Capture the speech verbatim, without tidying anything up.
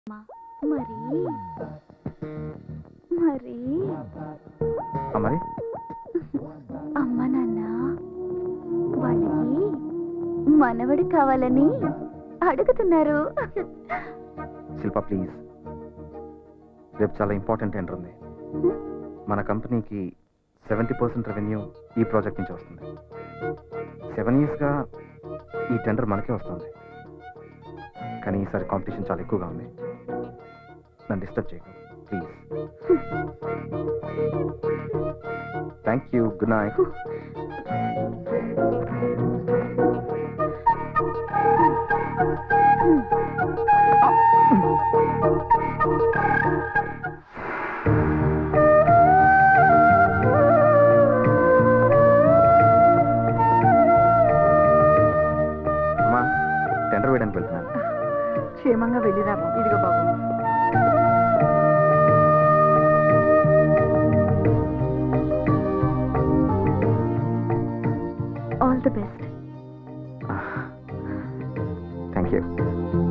మరి మరి మరి అమ్మ నాన్న వాళ్ళకి మనవడు కావాలని అడుగుతున్నారు. శిల్ప ప్లీజ్, రేపు చాలా ఇంపార్టెంట్ టెండర్ ఉంది. మన కంపెనీకి సెవెంటీ పర్సెంట్ రెవెన్యూ ఈ ప్రాజెక్ట్ నుంచి వస్తుంది. సెవెన్ ఇయర్స్గా ఈ టెండర్ మనకే వస్తుంది. కానీ ఈసారి కాంపిటీషన్ చాలా ఎక్కువగా ఉంది. నన్ను డిస్టర్బ్ చేయకు please. Thank you, good night. అమ్మా, టెండర్ వేయడానికి వెళ్తున్నాను. క్షేమంగా వెళ్ళిరా బాబు. ఇదిగో బాబు. All the best. Thank you.